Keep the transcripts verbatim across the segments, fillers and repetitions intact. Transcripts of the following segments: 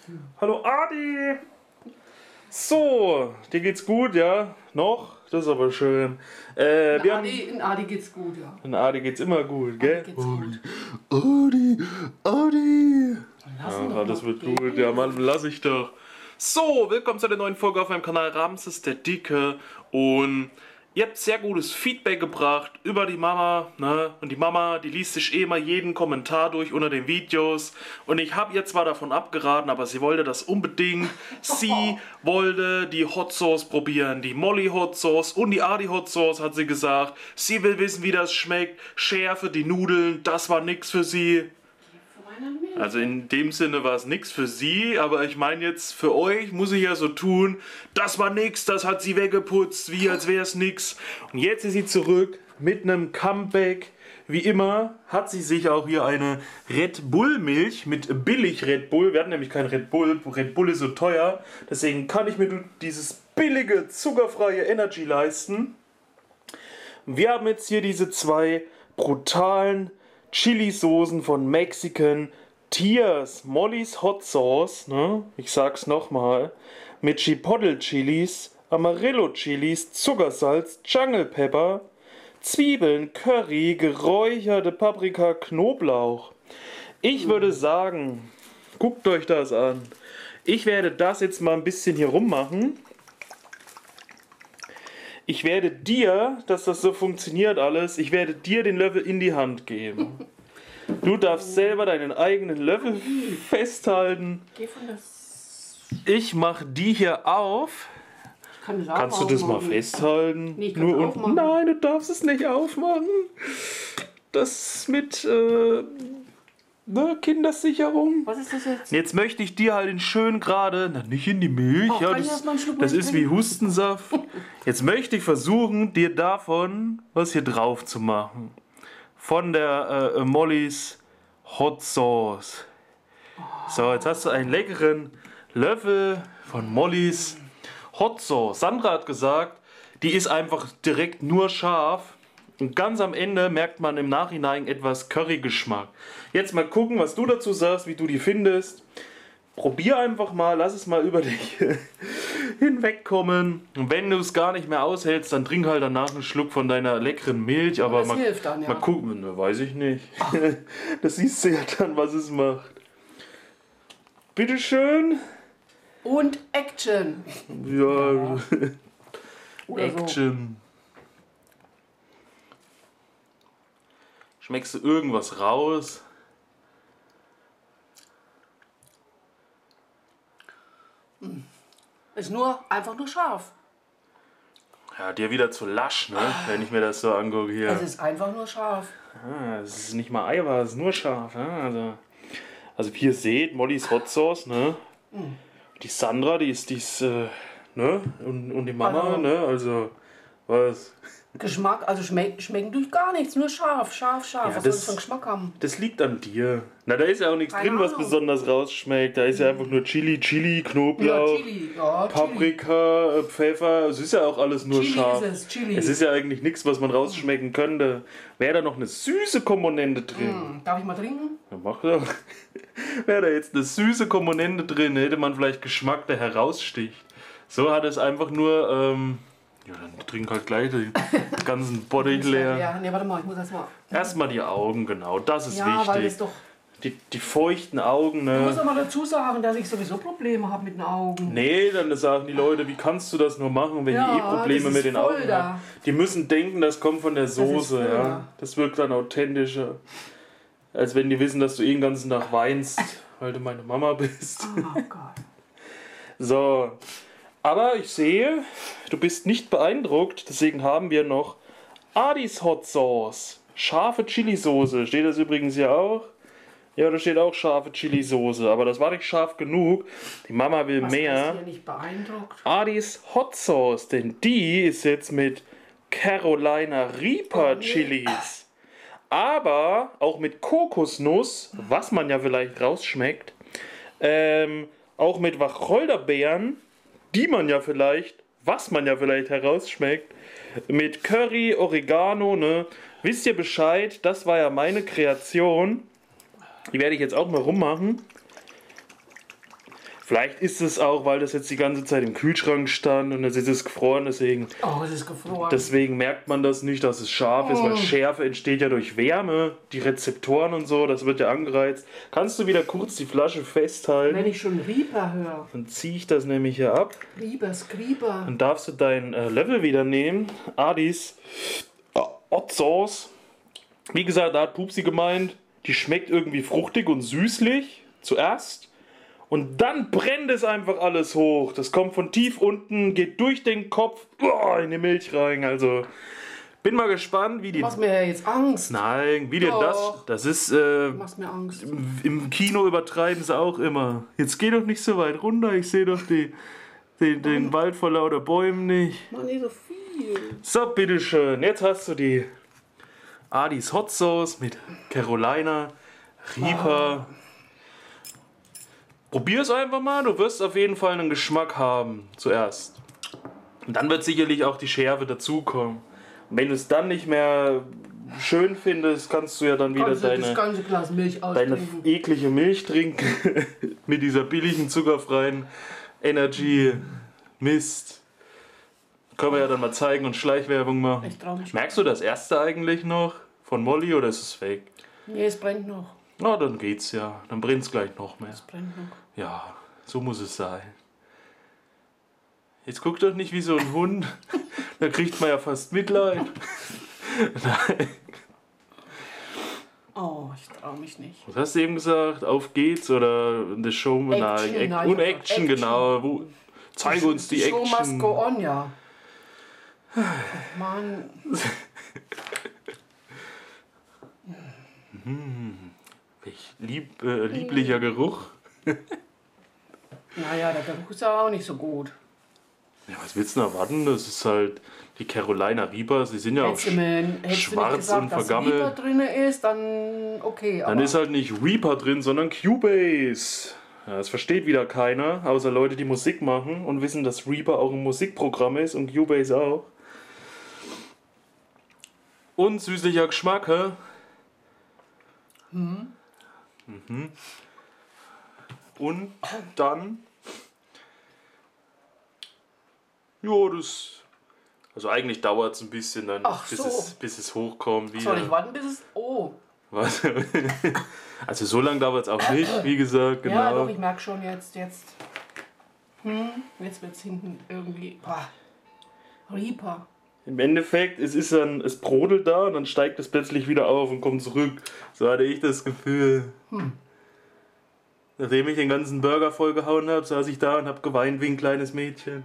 Hallo Adi! So, dir geht's gut, ja? Noch? Das ist aber schön. Äh, in, wir Adi, haben, in Adi geht's gut, ja. in Adi geht's immer gut, gell? Adi geht's gut. Adi, Adi! Lass Ja, ihn doch alles mal. wird Geh. gut, ja Mann, lass ich doch. So, willkommen zu der neuen Folge auf meinem Kanal Ramses der Dicke. Und ihr habt sehr gutes Feedback gebracht über die Mama, ne? Und die Mama, die liest sich eh immer jeden Kommentar durch unter den Videos. Und ich habe ihr zwar davon abgeraten, aber sie wollte das unbedingt. Sie wollte die Hot Sauce probieren, die Molly Hot Sauce und die Adi Hot Sauce, hat sie gesagt. Sie will wissen, wie das schmeckt. Schärfe, die Nudeln, das war nix für sie. Also in dem Sinne war es nichts für sie, aber ich meine jetzt für euch muss ich ja so tun, das war nix, das hat sie weggeputzt, wie als wäre es nix. Und jetzt ist sie zurück mit einem Comeback. Wie immer hat sie sich auch hier eine Red Bull Milch mit billig Red Bull. Wir hatten nämlich kein Red Bull, Red Bull ist so teuer, deswegen kann ich mir dieses billige, zuckerfreie Energy leisten. Wir haben jetzt hier diese zwei brutalen Chili-Soßen von Mexican Tears, Molly's Hot Sauce, ne? Ich sag's nochmal, mit Chipotle Chilis, Amarillo Chilis, Zuckersalz, Jungle Pepper, Zwiebeln, Curry, geräucherte Paprika, Knoblauch. Ich würde sagen, guckt euch das an. Ich werde das jetzt mal ein bisschen hier rummachen. Ich werde dir, dass das so funktioniert alles, ich werde dir den Löffel in die Hand geben. Du darfst selber deinen eigenen Löffel festhalten. Geh von das. Ich mache die hier auf. Ich kann das auch Kannst du das mal aufmachen. festhalten? Nee, ich kann's Nur aufmachen. unten. Nein, du darfst es nicht aufmachen. Das mit äh, ne, Kindersicherung. Was ist das jetzt? Jetzt möchte ich dir halt in schön gerade, na nicht in die Milch, Ach, ja, kann ich das, erst mal einen Schluck das Milch ist wie trinken? Hustensaft. Jetzt möchte ich versuchen, dir davon was hier drauf zu machen. Von der äh, Molly's Hot Sauce. So, jetzt hast du einen leckeren Löffel von Molly's Hot Sauce. Sandra hat gesagt, die ist einfach direkt nur scharf. Und ganz am Ende merkt man im Nachhinein etwas Curry-Geschmack. Jetzt mal gucken, was du dazu sagst, wie du die findest. Probier einfach mal, lass es mal über dich hinwegkommen. Und wenn du es gar nicht mehr aushältst, dann trink halt danach einen Schluck von deiner leckeren Milch. Aber das mal, hilft dann, ja. mal gucken, ne, weiß ich nicht. Das siehst du ja dann, was es macht. Bitteschön. Und Action. Ja, Oder Action. Schmeckst du irgendwas raus? So. Ist nur einfach nur scharf. Ja, dir wieder zu lasch, ne? Wenn ich mir das so angucke hier. Es ist einfach nur scharf. Ah, es ist nicht mal Eiweiß, es ist nur scharf. Ja? Also, also wie ihr seht, Molly's Hot Sauce, ne? Die Sandra, die ist, die ist, äh, ne? Und, und die Mama, Also- ne? Also, was? Geschmack, also schmeck, schmecken durch gar nichts, nur scharf, scharf, scharf. Ja, was soll das- das für einen Geschmack haben? Das liegt an dir. Na, da ist ja auch nichts Keine drin, was Ahnung. besonders rausschmeckt. Da ist ja einfach nur Chili, Chili, Knoblauch, Ja, Chili, ja, Chili. Paprika, äh, Pfeffer. Es ist ja auch alles nur Chili scharf. ist es, Chili. Es ist ja eigentlich nichts, was man rausschmecken könnte. Wäre da noch eine süße Komponente drin? Hm, darf ich mal trinken? Ja, mach doch. Wäre da jetzt eine süße Komponente drin, hätte man vielleicht Geschmack, der heraussticht. So hat es einfach nur, ähm, ja, dann trink halt gleich den ganzen Body leer. Ja, nee, warte mal, ich muss erst mal. Erstmal die Augen, genau, das ist Ja, weil das wichtig. doch. Die, die feuchten Augen, Ich muss ne? aber dazu sagen, dass ich sowieso Probleme habe mit den Augen. Nee, dann sagen die Leute, wie kannst du das nur machen, wenn Ja, die eh Probleme das ist mit den voll Augen da. haben? Die müssen denken, das kommt von der ist Soße, voll ja. da. Das wirkt dann authentischer. Als wenn die wissen, dass du eh den ganzen Tag weinst, weil du meine Mama bist. Oh Gott. So, aber ich sehe, du bist nicht beeindruckt, deswegen haben wir noch Adi's Hot Sauce. Scharfe Chili-Soße, steht das übrigens hier auch? Ja, da steht auch scharfe Chili-Soße, aber das war nicht scharf genug. Die Mama will Was mehr. ist hier nicht beeindruckt? Adi's Hot Sauce, denn die ist jetzt mit Carolina Reaper Oh, nee. Chilis. Aber auch mit Kokosnuss, was man ja vielleicht rausschmeckt. Ähm, auch mit Wacholderbeeren, die man ja vielleicht, was man ja vielleicht herausschmeckt. Mit Curry, Oregano, ne? Wisst ihr Bescheid? Das war ja meine Kreation. Die werde ich jetzt auch mal rummachen. Vielleicht ist es auch, weil das jetzt die ganze Zeit im Kühlschrank stand und jetzt ist es gefroren, deswegen, Oh, es ist gefroren. deswegen merkt man das nicht, dass es scharf ist, weil Schärfe entsteht ja durch Wärme, die Rezeptoren und so, das wird ja angereizt. Kannst du wieder kurz die Flasche festhalten? Wenn ich schon Reaper höre. Dann ziehe ich das nämlich hier ab. Reaper, Skrieper. Dann darfst du dein äh, Level wieder nehmen. Adis äh, Hot Sauce. Wie gesagt, da hat Pupsi gemeint, die schmeckt irgendwie fruchtig und süßlich zuerst. Und dann brennt es einfach alles hoch. Das kommt von tief unten, geht durch den Kopf oh, in die Milch rein. Also bin mal gespannt, wie die. Du machst mir ja jetzt Angst. Nein, wie dir das. Doch. Das ist. Äh, Du machst mir Angst. Im Kino übertreiben sie auch immer. Jetzt geh doch nicht so weit runter. Ich sehe doch die, den, den Wald vor lauter Bäumen nicht. Mach nicht so viel. So, bitteschön. Jetzt hast du die Adis Hot Sauce mit Carolina Reaper. Probier es einfach mal, du wirst auf jeden Fall einen Geschmack haben zuerst. Und dann wird sicherlich auch die Schärfe dazukommen. Und wenn du es dann nicht mehr schön findest, kannst du ja dann wieder Kannst du das deine, ganze Glas Milch deine austrinken. eklige Milch trinken. Mit dieser billigen, zuckerfreien Energy Mist. Können wir ja dann mal zeigen und Schleichwerbung machen. Ich trau mich. Merkst du das erste eigentlich noch von Molly oder ist es fake? Nee, es brennt noch. Na, dann geht's ja. Dann brennt's gleich noch mehr. Es brennt noch. Ja, so muss es sein. Jetzt guck doch nicht wie so ein Hund. Da kriegt man ja fast Mitleid. Nein. Oh, ich trau mich nicht. Was hast du eben gesagt? Auf geht's oder The Show? Action, Nein, Act- nein, und Action, Action. genau. Wo, zeig uns die Show must Action. go on, ja. Oh, Mann. Welch lieb, äh, lieblicher Geruch. Naja, der Geruch ist ja auch nicht so gut. Ja, was willst du denn erwarten? Das ist halt die Carolina Reaper. Sie sind ja auch Hättest du, mir, hättest du nicht schwarz gesagt, und dass vergammelt. Reaper drin ist, dann okay. Dann Aber ist halt nicht Reaper drin, sondern Cubase. Ja, das versteht wieder keiner, außer Leute, die Musik machen und wissen, dass Reaper auch ein Musikprogramm ist und Cubase auch. Und süßlicher Geschmack, hä? Mhm. Mhm. Und dann. Ja, das. Also eigentlich dauert es ein bisschen dann, Ach bis, so. es, bis es hochkommt. Wieder. soll ich warten, bis es... Oh. Was? Also so lange dauert es auch nicht, wie gesagt, genau. Ja, doch, ich merke schon jetzt, jetzt... Hm, jetzt wird es hinten irgendwie... Boah. Reaper. Im Endeffekt, es ist dann, es brodelt da und dann steigt es plötzlich wieder auf und kommt zurück. So hatte ich das Gefühl. Hm. Nachdem ich den ganzen Burger vollgehauen habe, saß ich da und habe geweint wie ein kleines Mädchen.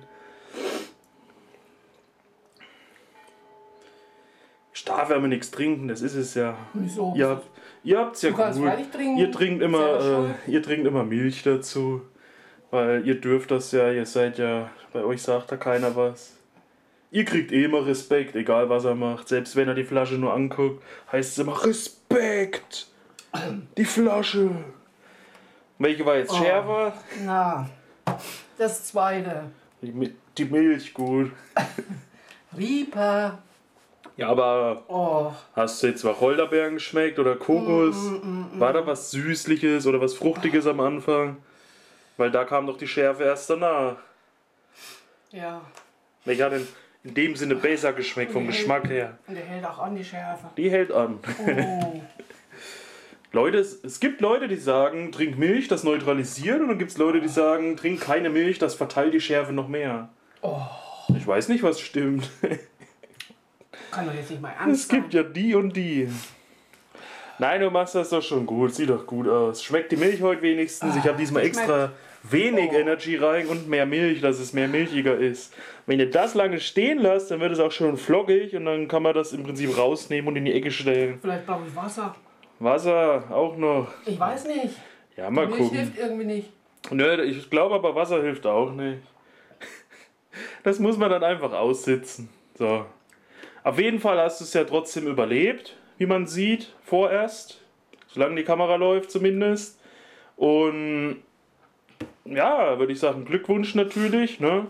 Ich darf aber nichts trinken, das ist es ja. Wieso? Ihr habt, ihr habt's ja Du kannst gut. freilich trinken. Ihr trinkt Selber immer, schuld. äh, ihr trinkt immer Milch dazu, weil ihr dürft das ja. Ihr seid ja, bei euch sagt da keiner was. Ihr kriegt eh immer Respekt, egal was er macht. Selbst wenn er die Flasche nur anguckt, heißt es immer Respekt. Die Flasche. Welche war jetzt Oh. schärfer? Na, das zweite. Die, Mi- die Milch gut. Reaper. Ja, aber Oh, hast du jetzt Wacholderbeeren geschmeckt oder Kokos? War da was Süßliches oder was Fruchtiges am Anfang? Weil da kam doch die Schärfe erst danach. ja. Welcher hat denn in dem Sinne besser geschmeckt vom Geschmack her? Und der hält auch an die Schärfe. Die hält an. Oh. Leute, es, es gibt Leute, die sagen, trink Milch, das neutralisiert. Und dann gibt es Leute, die sagen, trink keine Milch, das verteilt die Schärfe noch mehr. Oh. Ich weiß nicht, was stimmt. Kann doch jetzt nicht mal ernst Es gibt ja die und die. Nein, du machst das doch schon gut. Sieht doch gut aus. Schmeckt die Milch heute wenigstens? Ich habe diesmal schmeckt- extra wenig Oh. Energy rein und mehr Milch, dass es mehr milchiger ist. Wenn ihr das lange stehen lasst, dann wird es auch schon flockig und dann kann man das im Prinzip rausnehmen und in die Ecke stellen. Vielleicht brauche ich Wasser. Wasser auch noch. Ich weiß nicht. Ja, mal Milch gucken. hilft irgendwie nicht. Nö, ich glaube aber Wasser hilft auch nicht. Das muss man dann einfach aussitzen. So. Auf jeden Fall hast du es ja trotzdem überlebt, wie man sieht, vorerst. Solange die Kamera läuft zumindest. Und ja, würde ich sagen, Glückwunsch natürlich, ne?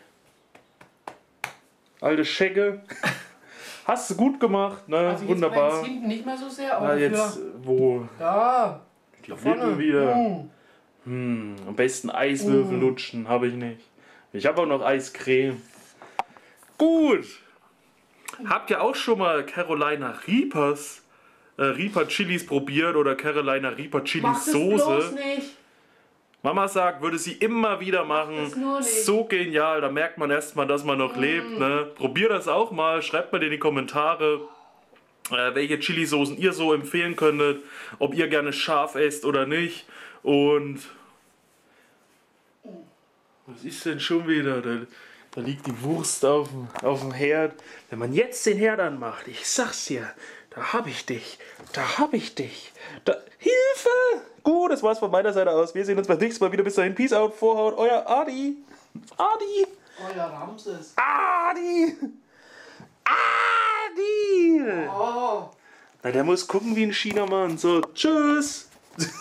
Alte Schecke. Hast du gut gemacht, ne? Also jetzt Wunderbar. brennt's hinten nicht mehr so sehr, aber Ah, dafür... jetzt, wo? Da, Die da vorne. Lippen wieder. Hm. Hm, am besten Eiswürfel Mm. lutschen, habe ich nicht. Ich habe auch noch Eiscreme. Gut. Habt ihr auch schon mal Carolina Reapers, äh, Reaper Chilis probiert oder Carolina Reaper Chili Mach das bloß Soße? nicht. Mama sagt, würde sie immer wieder machen. das nur nicht. So genial, da merkt man erstmal, dass man noch lebt. Ne? Probiert das auch mal, schreibt mal in die Kommentare, äh, welche Chili-Soßen ihr so empfehlen könntet, ob ihr gerne scharf esst oder nicht. Und was ist denn schon wieder? Da, da liegt die Wurst auf dem, auf dem Herd. Wenn man jetzt den Herd anmacht, ich sag's dir, da hab ich dich, da hab ich dich. Da, Hilfe! Gut, das war's von meiner Seite aus. Wir sehen uns beim nächsten Mal wieder. Bis dahin, Peace out, Vorhaut, euer Adi. Adi. Euer Ramses. Adi. Adi. Oh. Na, der muss gucken wie ein Chinamann. So, tschüss.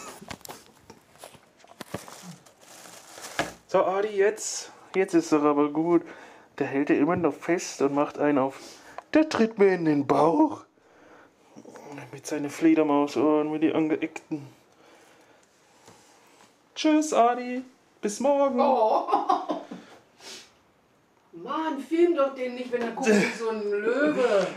So, Adi, jetzt. Jetzt ist doch aber gut. Der hält er immer noch fest und macht einen auf. Der tritt mir in den Bauch. Mit seinen Fledermausohren, mit die angeeckten. Tschüss, Adi. Bis morgen. Oh. Mann, film doch den nicht, wenn er guckt wie so ein Löwe.